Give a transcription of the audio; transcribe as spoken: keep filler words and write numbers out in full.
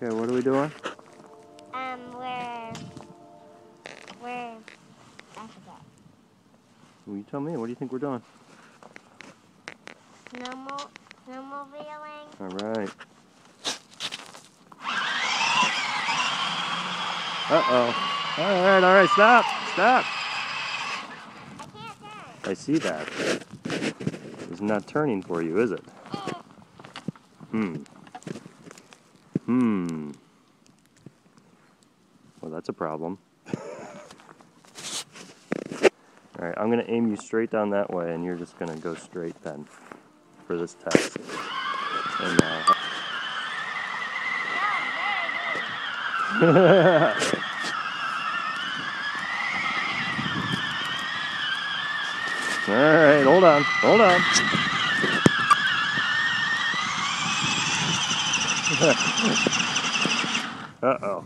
Okay, what are we doing? Um, we're, we're, I forgot. Well, you tell me. What do you think we're doing? Snowmo snowmobiling. All right. Uh-oh. All right, all right, stop, stop. I can't turn. I see that. It's not turning for you, is it? Hmm. Hmm. Well, that's a problem. All right, I'm going to aim you straight down that way, and you're just going to go straight then for this test. And, uh, all right, hold on, hold on. Uh-oh.